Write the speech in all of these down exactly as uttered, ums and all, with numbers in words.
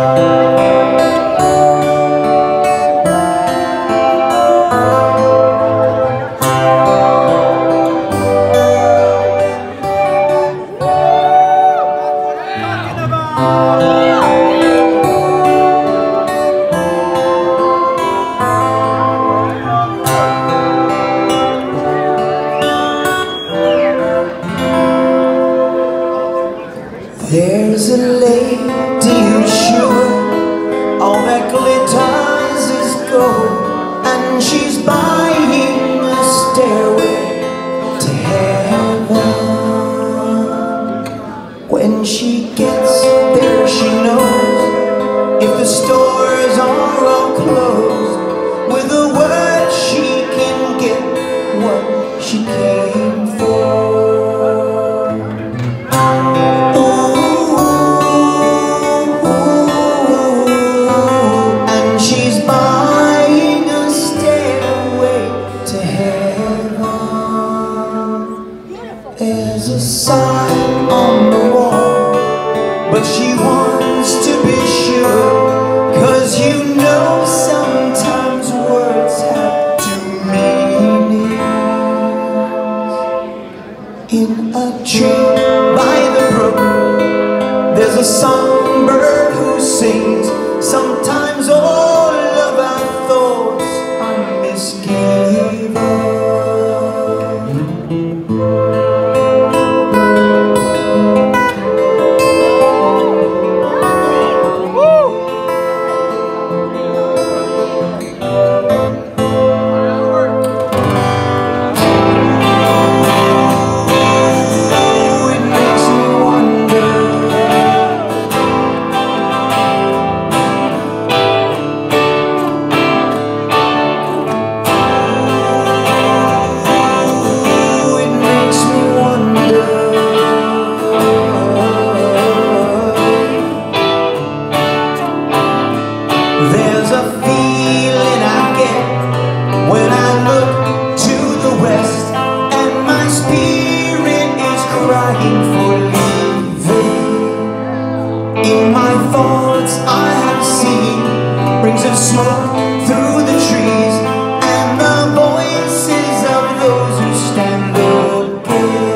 There's a lady who's sure all that glitters is gold, and she's buying a stairway to heaven. When she gets there, she knows if the stores are all closed, with a word she can get what she came for. There's a sign on the wall, but she wants to be sure, 'cause you know sometimes words have two meanings. In a tree by the brook, there's a songbird who sings. Sometimes all of our thoughts are misgiven. There's a feeling I get when I look to the west, and my spirit is crying for leaving. In my thoughts I have seen rings of smoke through the trees, and the voices of those who stand again.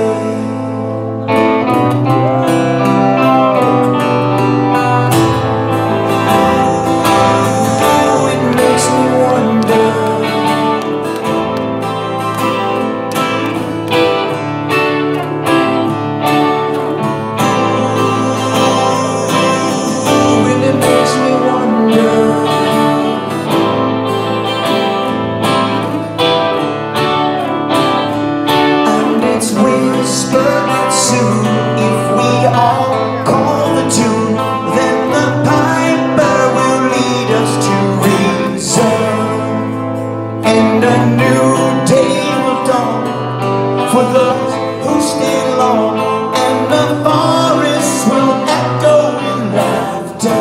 For those who stay long, and the forest will echo in laughter.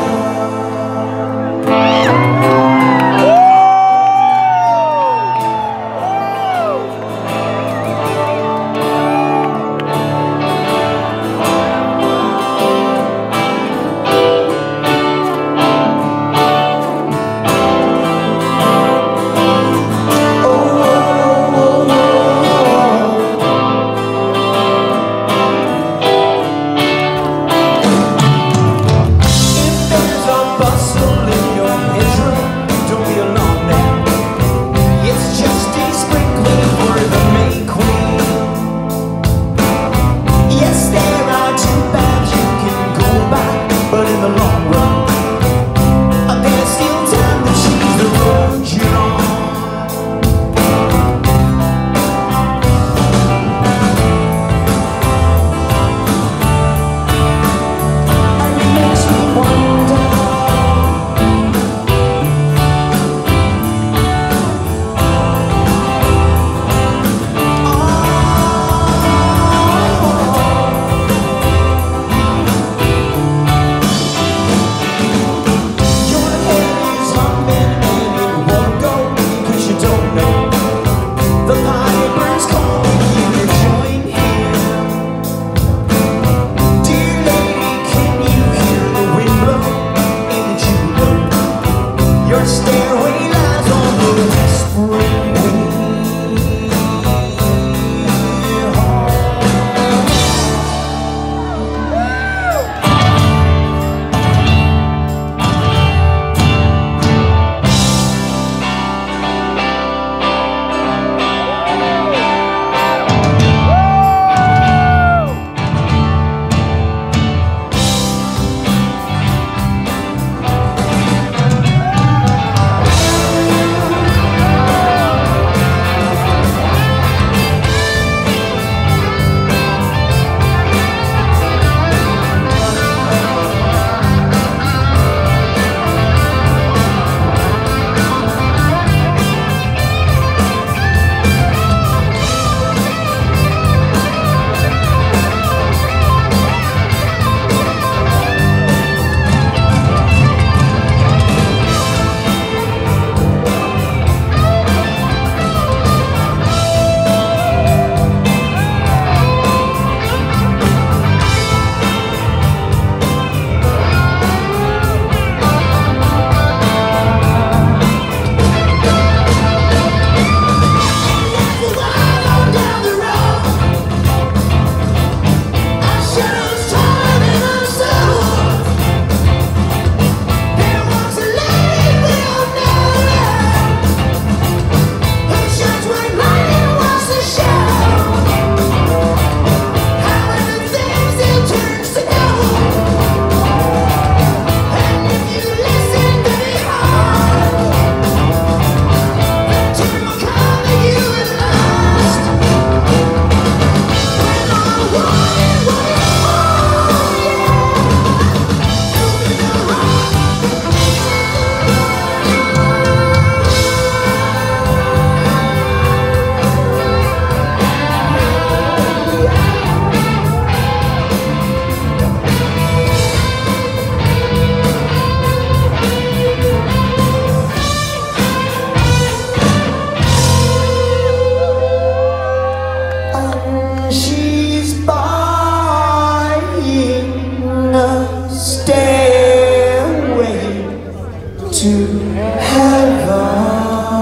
to heaven.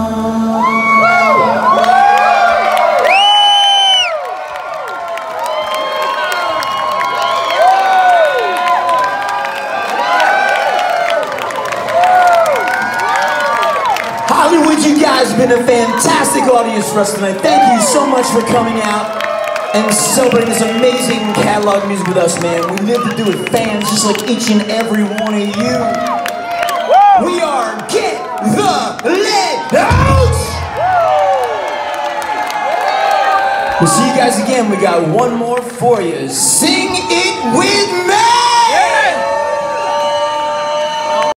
Hollywood, you guys have been a fantastic audience for us tonight. Thank you so much for coming out and celebrating this amazing catalog of music with us, man. We live to do it, fans, just like each and every one of you. We are Get the Lead Out! We'll see you guys again. We got one more for you. Sing it with me!